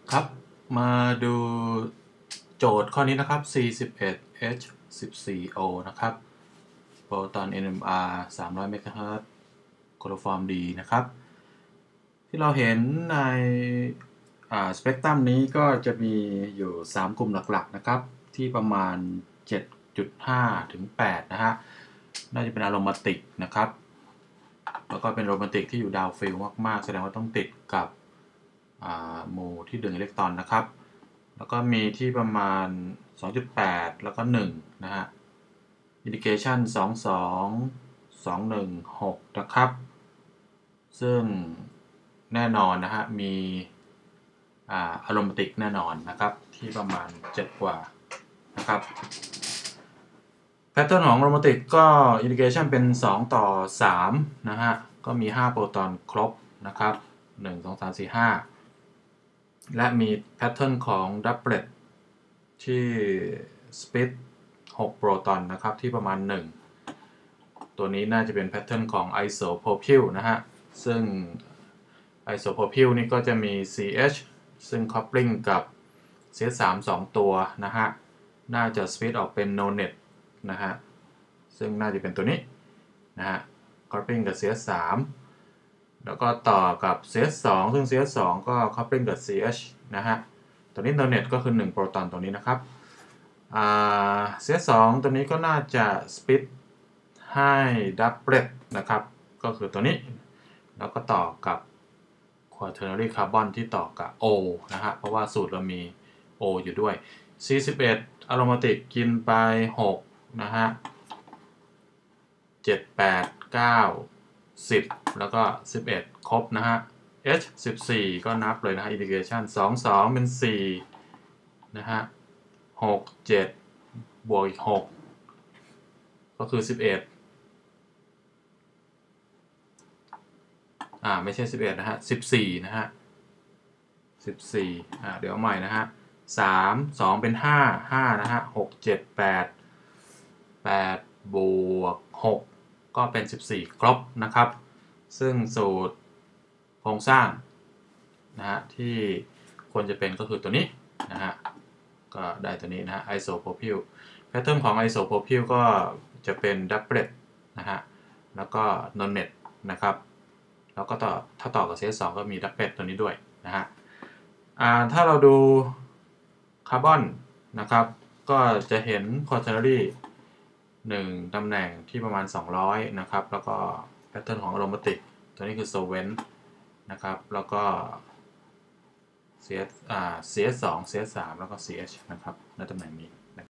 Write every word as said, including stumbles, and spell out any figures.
ครับมาดูโจทย์ข้อนี้นะครับ ซี สิบเอ็ด เอช สิบสี่ โอ นะครับโปรตอน เอ็น เอ็ม อาร์ สามร้อย เมกะเฮิรตซ์โคโลฟอร์มดีนะครับที่เราเห็นในสเปกตรัมนี้ก็จะมีอยู่ สาม กลุ่มหลักๆนะครับที่ประมาณ เจ็ดจุดห้า ถึง แปด นะฮะน่าจะเป็นอะโรมาติกนะครับแล้วก็เป็นโรมาติกที่อยู่ดาวฟิลมากๆแสดงว่าต้องติดกับโมที่ดึงอิเล็กตรอนนะครับแล้วก็มีที่ประมาณ สองจุดแปด แล้วก็หนึ่งนะฮะอินดิเคชันสอง สอง สอง หนึ่ง หกนะครับซึ่งแน่นอนนะฮะมีอะโรมาติกแน่นอนนะครับที่ประมาณเจ็ดกว่านะครับแพทเทิร์นของโรมาติกก็อินดิเคชันเป็นสองต่อสามนะฮะก็มีห้าโปรตอนครบนะครับหนึ่ง สอง สาม สี่ ห้าและมีแพทเทิร์นของดับเบิลที่สปิดหกโปรตอนนะครับที่ประมาณหนึ่งตัวนี้น่าจะเป็นแพทเทิร์นของ isopropyl นะฮะซึ่ง isopropyl นี่ก็จะมี ซี เอช ซึ่ง coupling กับ ซี เอช สาม สอง ตัวนะฮะน่าจะสปิดออกเป็น no net นะฮะซึ่งน่าจะเป็นตัวนี้นะฮะ coupling กับ ซี เอช สามแล้วก็ต่อกับ ซี เอช สอง ซึ่ง ซี เอช สอง ก็ coupling กับ ซี เอช นะฮะตัวนี้ no net ก็คือหนึ่งโปรตอนตัวนี้นะครับ ซี เอช สอง ตัวนี้ก็น่าจะสปิดให้ดับเบิลนะครับก็คือตัวนี้แล้วก็ต่อกับ quaternary carbon ที่ต่อกับ O นะฮะเพราะว่าสูตรเรามี O อยู่ด้วย ซี สิบเอ็ด อะโรมาติกกินไปหกนะฮะเจ็ด แปด เก้า สิบแล้วก็สิบเอ็ดครบนะฮะ H สิบสี่ ก็นับเลยนะฮะ indication สอง สอง เป็นสี่นะฮะหก เจ็ดบวกอีกหกก็คือสิบเอ็ดอ่าไม่ใช่สิบเอ็ดนะฮะสิบสี่นะฮะสิบสี่อ่าเดี๋ยวใหม่นะฮะสาม สองเป็นห้า ห้านะฮะหก เจ็ด แปด แปดบวกหกก็เป็นสิบสี่ครบนะครับซึ่งสูตรโครงสร้างนะฮะที่ควรจะเป็นก็คือตัวนี้นะฮะก็ได้ตัวนี้นะฮะ isopropyl แพทเทิร์นของ isopropyl ก็จะเป็น doublet นะฮะแล้วก็ non net นะครับแล้วก็ต่อถ้าต่อกับ ซี เอช สอง ก็มี doublet ตัวนี้ด้วยนะฮะถ้าเราดูคาร์บอนนะครับก็จะเห็น quaternary หนึ่งตำแหน่งที่ประมาณสองร้อยนะครับแล้วก็แพทเทิร์นของ aromatic ตัวนี้คือ solvent นะครับแล้วก็ ซี เอช อ่า ซี เอช สอง ซี เอช สาม แล้วก็ ซี เอช นะครับในตำแหน่งนี้